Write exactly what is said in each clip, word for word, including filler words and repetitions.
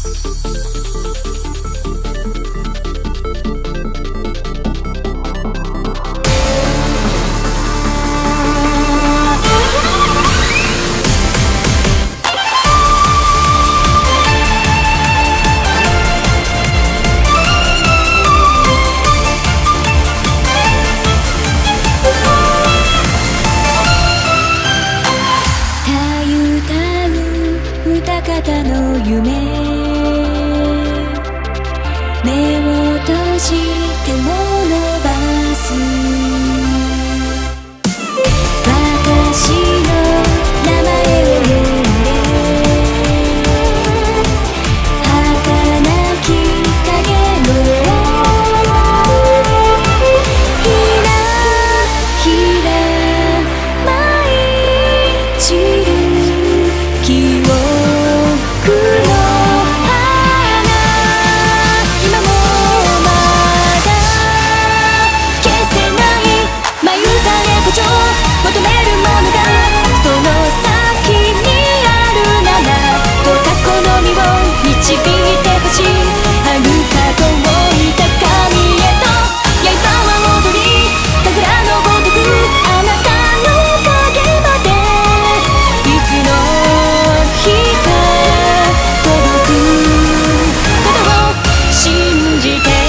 方の夢、目を閉じても伸ばす私の名前を呼んで、儚き影のひらひら舞い散る記憶求めるものがその先にあるなら、どうかこの身を導いてほしい。遥か遠い高みへと刃は踊り、神楽のごとくあなたの影までいつの日か届くことを信じて。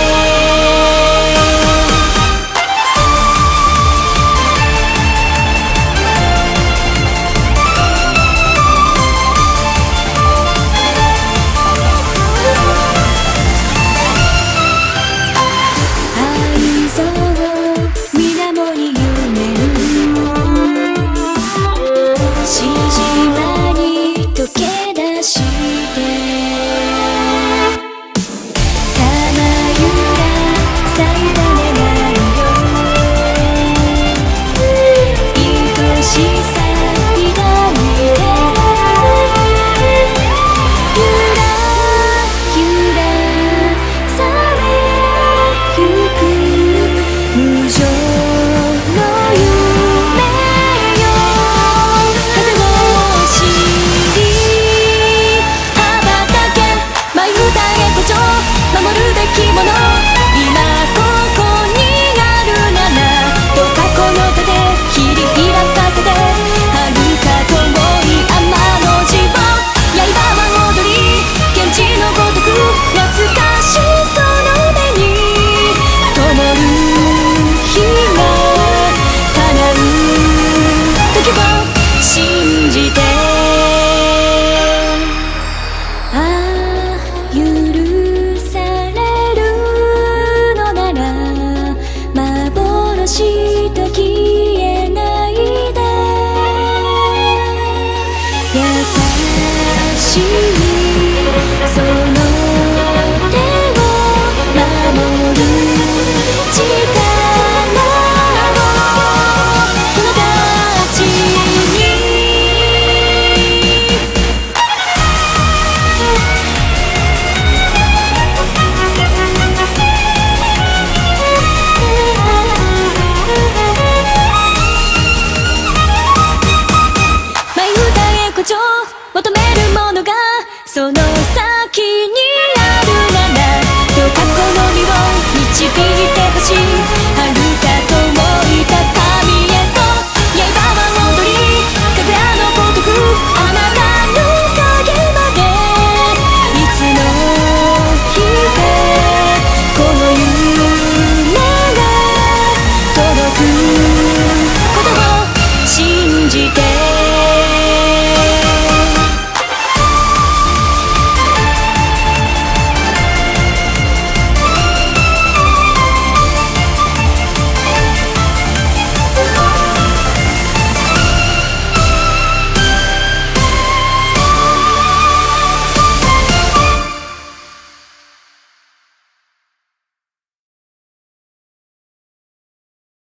守るべきもの、今ここにあるなら、どうかこの手で切り開かせて。遥か遠い天の地を刃は踊り、現地のごとく懐かしいその目に灯る日が叶う時を信じて。と消えないで、優しいその手を守る力を友達に。求めるものがその先にあるなら、どうかこの身を導いてほしい。